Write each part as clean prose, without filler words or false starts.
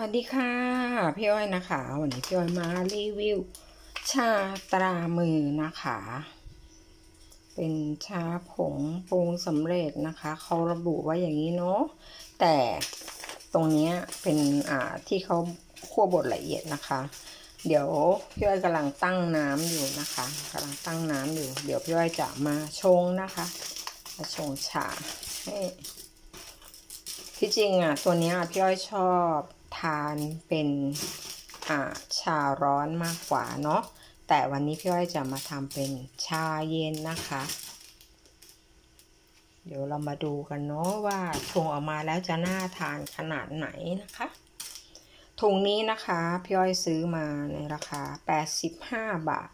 สดีค่ะพี่อ้อยนะคะวันนี้พี่อ้อยมารีวิวชาตรามือนะคะเป็นชาผงปรุงสำเร็จนะคะเขาระบุว่าอย่างนี้เนาะแต่ตรงนี้เป็นที่เขาคั่วบดละเอียดนะคะเดี๋ยวพี่อ้อยกำลังตั้งน้ำอยู่นะคะกำลังตั้งน้ำอยู่เดี๋ยวพี่อ้อยจะมาชงนะคะมาชงชาให้ที่จริงตัวนี้พี่อ้อยชอบทานเป็นชาร้อนมากกว่าเนาะแต่วันนี้พี่อ้อยจะมาทำเป็นชาเย็นนะคะเดี๋ยวเรามาดูกันเนาะว่าชงออกมาแล้วจะน่าทานขนาดไหนนะคะถุงนี้นะคะพี่อ้อยซื้อมาในราคา85 บาท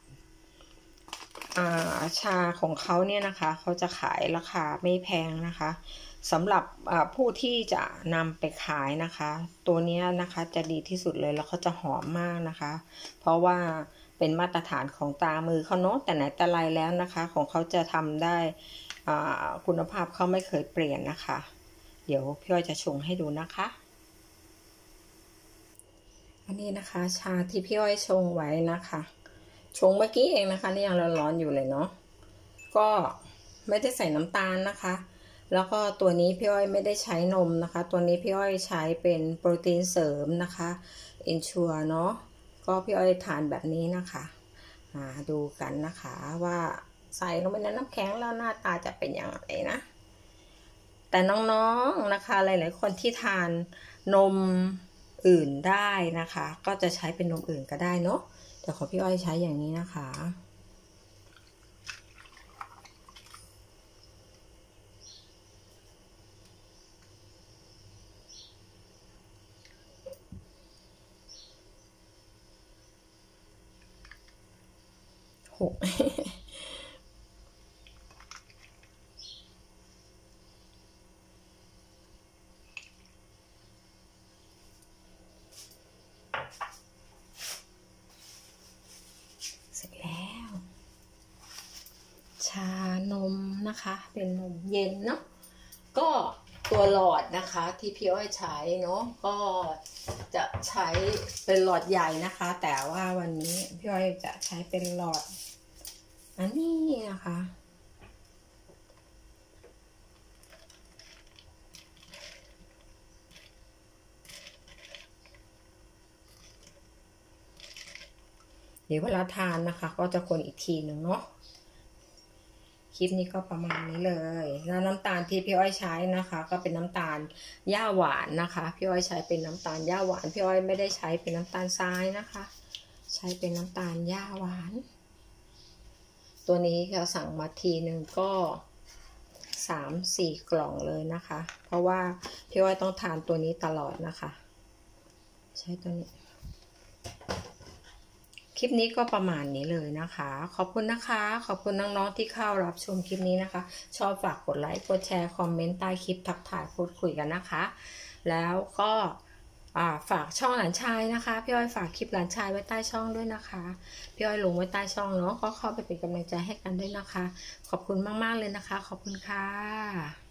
ชาของเขาเนี่ยนะคะเขาจะขายราคาไม่แพงนะคะสำหรับผู้ที่จะนำไปขายนะคะตัวนี้นะคะจะดีที่สุดเลยแล้วเขาจะหอมมากนะคะเพราะว่าเป็นมาตรฐานของตรามือเขาเนาะแต่ไหนแต่ไรแล้วนะคะของเขาจะทำได้คุณภาพเขาไม่เคยเปลี่ยนนะคะเดี๋ยวพี่อ้อยจะชงให้ดูนะคะอันนี้นะคะชาที่พี่อ้อยชงไว้นะคะชงเมื่อกี้เองนะคะนี่ยังร้อนๆอยู่เลยเนาะก็ไม่ได้ใส่น้ำตาลนะคะแล้วก็ตัวนี้พี่อ้อยไม่ได้ใช้นมนะคะตัวนี้พี่อ้อยใช้เป็นโปรตีนเสริมนะคะเอนชัวเนาะก็พี่อ้อยทานแบบนี้นะคะดูกันนะคะว่าใส่ลงไปในน้ำแข็งแล้วหน้าตาจะเป็นอย่างไรนะแต่น้องๆนะคะหลายๆคนที่ทานนมอื่นได้นะคะก็จะใช้เป็นนมอื่นก็ได้เนาะแต่ของพี่อ้อยใช้อย่างนี้นะคะเสร็จแล้วชานมนะคะเป็นนมเย็นเนาะก็ตัวหลอดนะคะที่พี่อ้อยใช้เนาะก็จะใช้เป็นหลอดใหญ่นะคะแต่ว่าวันนี้พี่อ้อยจะใช้เป็นหลอดอันนี้นะคะเดี๋ยวเวลาทานนะคะก็จะคนอีกทีหนึ่งเนาะคลิปนี้ก็ประมาณนี้เลยแล้วน้ำตาลที่พี่อ้อยใช้นะคะก็เป็นน้ำตาลหญ้าหวานนะคะพี่อ้อยใช้เป็นน้ำตาลหญ้าหวานพี่อ้อยไม่ได้ใช้เป็นน้ำตาลทรายนะคะใช้เป็นน้ำตาลหญ้าหวานตัวนี้เราสั่งมาทีหนึ่งก็3-4 กล่องเลยนะคะเพราะว่าพี่อ้อยต้องทานตัวนี้ตลอดนะคะใช้ตัวนี้คลิปนี้ก็ประมาณนี้เลยนะคะขอบคุณนะคะขอบคุณน้องๆที่เข้ารับชมคลิปนี้นะคะชอบฝากกดไลค์กดแชร์คอมเมนต์ใต้คลิปทักทายพูดคุยกันนะคะแล้วก็ฝากช่องหลานชายนะคะพี่อ้อยฝากคลิปหลานชายไว้ใต้ช่องด้วยนะคะพี่อ้อยลงไว้ใต้ช่องเนาะก็เข้าไปเป็นกำลังใจให้กันด้วยนะคะขอบคุณมากๆเลยนะคะขอบคุณค่ะ